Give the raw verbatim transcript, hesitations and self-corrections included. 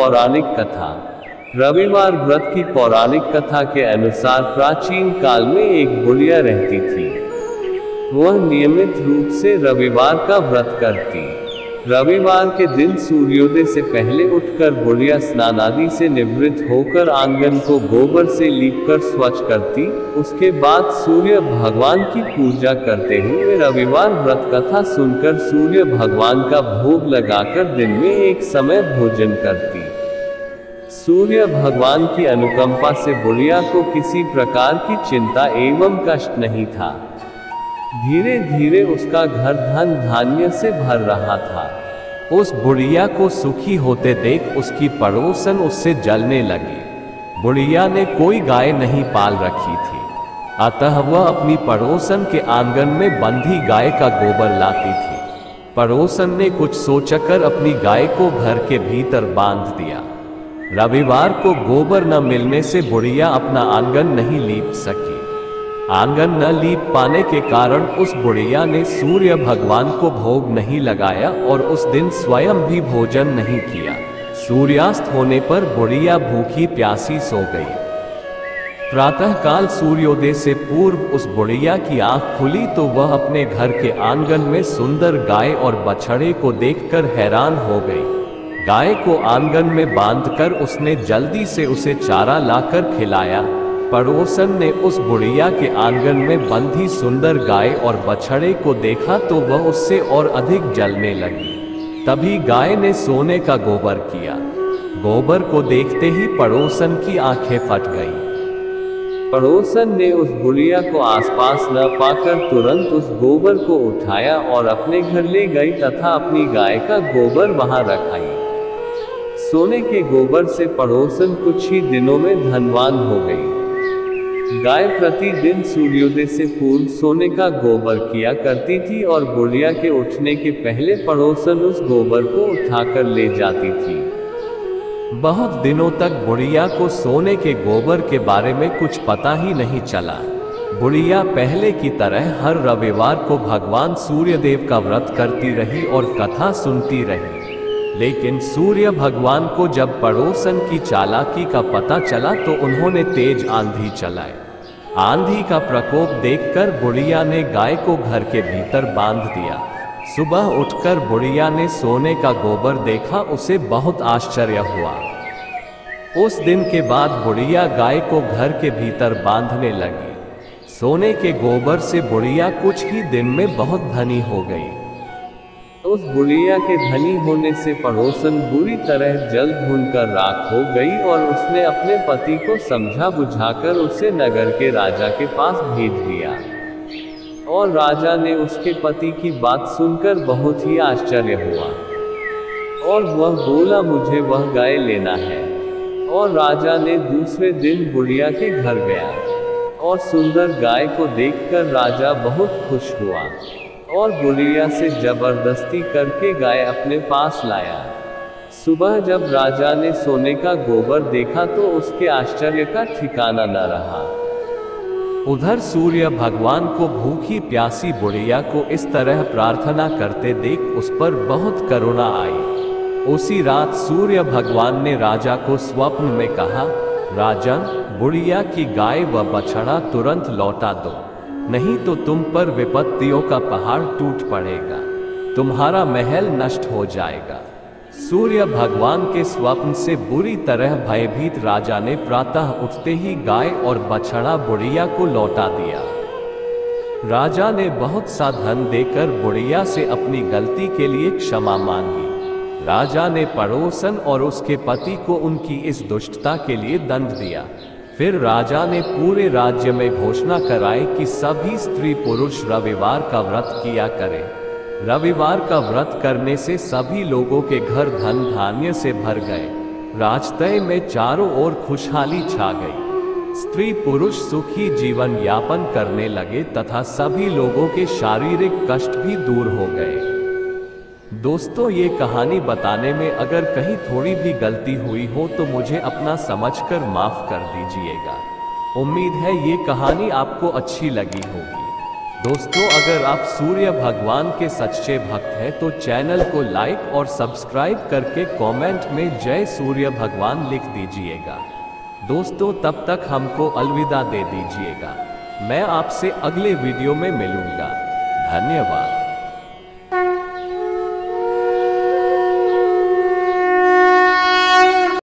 पौराणिक कथा। रविवार व्रत की पौराणिक कथा के अनुसार प्राचीन काल में एक बुढ़िया रहती थी। वह नियमित रूप से रविवार का व्रत करती। रविवार के दिन सूर्योदय से पहले उठकर बुढ़िया स्नान आदि से निवृत्त होकर आंगन को गोबर से लीपकर स्वच्छ करती। उसके बाद सूर्य भगवान की पूजा करते हुए रविवार व्रत कथा सुनकर सूर्य भगवान का भोग लगाकर दिन में एक समय भोजन करती। सूर्य भगवान की अनुकंपा से बुढ़िया को किसी प्रकार की चिंता एवं कष्ट नहीं था। धीरे धीरे उसका घर धन धान्य से भर रहा था। उस बुढ़िया को सुखी होते देख उसकी पड़ोसन उससे जलने लगी। बुढ़िया ने कोई गाय नहीं पाल रखी थी, अतः वह अपनी पड़ोसन के आंगन में बंधी गाय का गोबर लाती थी। पड़ोसन ने कुछ सोचकर अपनी गाय को घर के भीतर बांध दिया। रविवार को गोबर न मिलने से बुढ़िया अपना आंगन नहीं लीप सकी। आंगन न लीप पाने के कारण उस बुढ़िया ने सूर्य भगवान को भोग नहीं लगाया और उस दिन स्वयं भी भोजन नहीं किया। सूर्यास्त होने पर बुढ़िया भूखी प्यासी सो गई। प्रातःकाल सूर्योदय से पूर्व उस बुढ़िया की आंख खुली तो वह अपने घर के आंगन में सुंदर गाय और बछड़े को देखकर हैरान हो गई। गाय को आंगन में बांधकर उसने जल्दी से उसे चारा लाकर खिलाया। पड़ोसन ने उस बुढ़िया के आंगन में बंधी सुंदर गाय और बछड़े को देखा तो वह उससे और अधिक जलने लगी। तभी गाय ने सोने का गोबर किया। गोबर को देखते ही पड़ोसन की आंखें फट गईं। पड़ोसन ने उस बुढ़िया को आसपास न पाकर तुरंत उस गोबर को उठाया और अपने घर ले गई तथा अपनी गाय का गोबर वहां रखाई। सोने के गोबर से पड़ोसन कुछ ही दिनों में धनवान हो गई। गाय प्रतिदिन सूर्योदय से पूर्व सोने का गोबर किया करती थी और बुढ़िया के उठने के पहले पड़ोसन उस गोबर को उठाकर ले जाती थी। बहुत दिनों तक बुढ़िया को सोने के गोबर के बारे में कुछ पता ही नहीं चला। बुढ़िया पहले की तरह हर रविवार को भगवान सूर्यदेव का व्रत करती रही और कथा सुनती रही। लेकिन सूर्य भगवान को जब पड़ोसन की चालाकी का पता चला तो उन्होंने तेज आंधी चलाई। आंधी का प्रकोप देखकर बुढ़िया ने गाय को घर के भीतर बांध दिया। सुबह उठकर बुढ़िया ने सोने का गोबर देखा, उसे बहुत आश्चर्य हुआ। उस दिन के बाद बुढ़िया गाय को घर के भीतर बांधने लगी। सोने के गोबर से बुढ़िया कुछ ही दिन में बहुत धनी हो गई। उस बुढ़िया के धनी होने से पड़ोसन बुरी तरह जल भूनकर राख हो गई और उसने अपने पति को समझा बुझाकर उसे नगर के राजा के पास भेज दिया। और राजा ने उसके पति की बात सुनकर बहुत ही आश्चर्य हुआ और वह बोला, मुझे वह गाय लेना है। और राजा ने दूसरे दिन बुढ़िया के घर गया और सुंदर गाय को देखकर राजा बहुत खुश हुआ और बुढ़िया से जबरदस्ती करके गाय अपने पास लाया। सुबह जब राजा ने सोने का गोबर देखा तो उसके आश्चर्य का ठिकाना न रहा। उधर सूर्य भगवान को भूखी प्यासी बुढ़िया को इस तरह प्रार्थना करते देख उस पर बहुत करुणा आई। उसी रात सूर्य भगवान ने राजा को स्वप्न में कहा, राजन, बुढ़िया की गाय व बछड़ा तुरंत लौटा दो, नहीं तो तुम पर विपत्तियों का पहाड़ टूट पड़ेगा, तुम्हारा महल नष्ट हो जाएगा। सूर्य भगवान के स्वप्न से बुरी तरह भयभीत राजा ने प्रातः उठते ही गाय और बछड़ा बुढ़िया को लौटा दिया। राजा ने बहुत सा धन देकर बुढ़िया से अपनी गलती के लिए क्षमा मांगी। राजा ने पड़ोसन और उसके पति को उनकी इस दुष्टता के लिए दंड दिया। फिर राजा ने पूरे राज्य में घोषणा कराई कि सभी स्त्री पुरुष रविवार का व्रत किया करें। रविवार का व्रत करने से सभी लोगों के घर धन धान्य से भर गए। राजतय में चारों ओर खुशहाली छा गई। स्त्री पुरुष सुखी जीवन यापन करने लगे तथा सभी लोगों के शारीरिक कष्ट भी दूर हो गए। दोस्तों, ये कहानी बताने में अगर कहीं थोड़ी भी गलती हुई हो तो मुझे अपना समझकर माफ कर दीजिएगा। उम्मीद है ये कहानी आपको अच्छी लगी होगी। दोस्तों, अगर आप सूर्य भगवान के सच्चे भक्त हैं तो चैनल को लाइक और सब्सक्राइब करके कमेंट में जय सूर्य भगवान लिख दीजिएगा। दोस्तों, तब तक हमको अलविदा दे दीजिएगा। मैं आपसे अगले वीडियो में मिलूंगा। धन्यवाद।